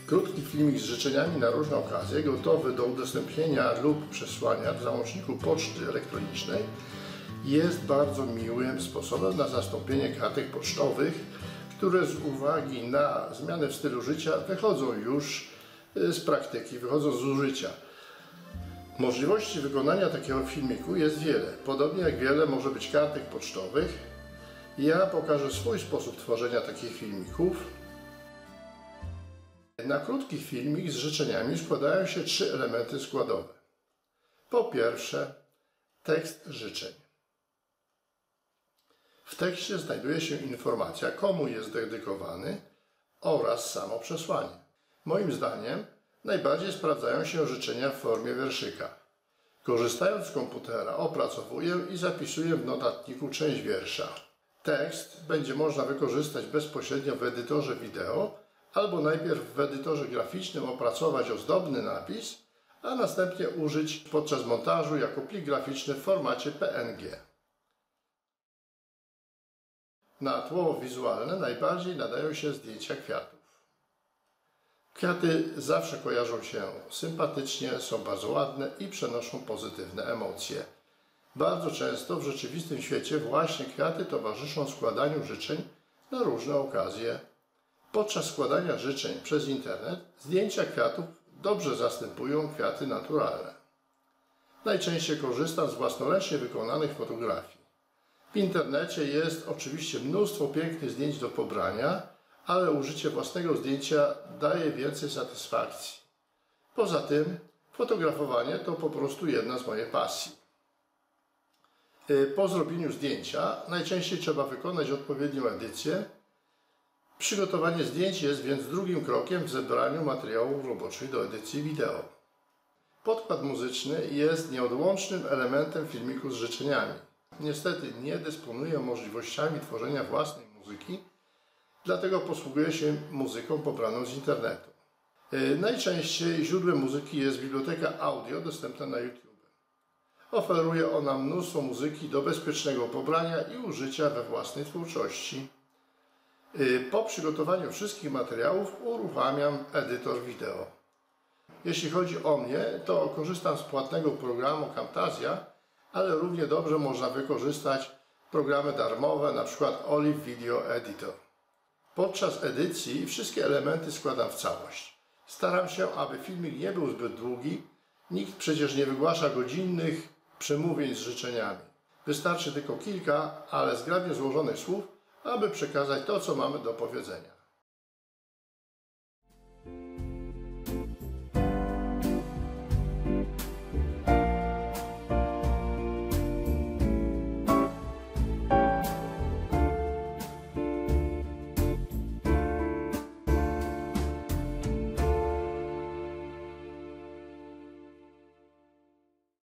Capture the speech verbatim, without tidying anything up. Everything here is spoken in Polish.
Krótki filmik z życzeniami na różne okazje, gotowy do udostępnienia lub przesłania w załączniku poczty elektronicznej, jest bardzo miłym sposobem na zastąpienie kartek pocztowych, które z uwagi na zmianę w stylu życia wychodzą już z praktyki, wychodzą z użycia. Możliwości wykonania takiego filmiku jest wiele, podobnie jak wiele może być kartek pocztowych. Ja pokażę swój sposób tworzenia takich filmików. Na krótki filmik z życzeniami składają się trzy elementy składowe. Po pierwsze, tekst życzeń. W tekście znajduje się informacja, komu jest dedykowany oraz samo przesłanie. Moim zdaniem najbardziej sprawdzają się życzenia w formie wierszyka. Korzystając z komputera opracowuję i zapisuję w notatniku część wiersza. Tekst będzie można wykorzystać bezpośrednio w edytorze wideo albo najpierw w edytorze graficznym opracować ozdobny napis, a następnie użyć podczas montażu jako plik graficzny w formacie P N G. Na tło wizualne najbardziej nadają się zdjęcia kwiatów. Kwiaty zawsze kojarzą się sympatycznie, są bardzo ładne i przenoszą pozytywne emocje. Bardzo często w rzeczywistym świecie właśnie kwiaty towarzyszą składaniu życzeń na różne okazje. Podczas składania życzeń przez internet zdjęcia kwiatów dobrze zastępują kwiaty naturalne. Najczęściej korzystam z własnoręcznie wykonanych fotografii. W internecie jest oczywiście mnóstwo pięknych zdjęć do pobrania, ale użycie własnego zdjęcia daje więcej satysfakcji. Poza tym fotografowanie to po prostu jedna z mojej pasji. Po zrobieniu zdjęcia najczęściej trzeba wykonać odpowiednią edycję. Przygotowanie zdjęć jest więc drugim krokiem w zebraniu materiałów roboczych do edycji wideo. Podkład muzyczny jest nieodłącznym elementem filmiku z życzeniami. Niestety nie dysponuję możliwościami tworzenia własnej muzyki, dlatego posługuję się muzyką pobraną z internetu. Najczęściej źródłem muzyki jest biblioteka audio dostępna na YouTube. Oferuje ona mnóstwo muzyki do bezpiecznego pobrania i użycia we własnej twórczości. Po przygotowaniu wszystkich materiałów uruchamiam edytor wideo. Jeśli chodzi o mnie, to korzystam z płatnego programu Camtasia, ale równie dobrze można wykorzystać programy darmowe, np. Olive Video Editor. Podczas edycji wszystkie elementy składam w całość. Staram się, aby filmik nie był zbyt długi. Nikt przecież nie wygłasza godzinnych przemówień z życzeniami. Wystarczy tylko kilka, ale zgrabnie złożonych słów, aby przekazać to, co mamy do powiedzenia.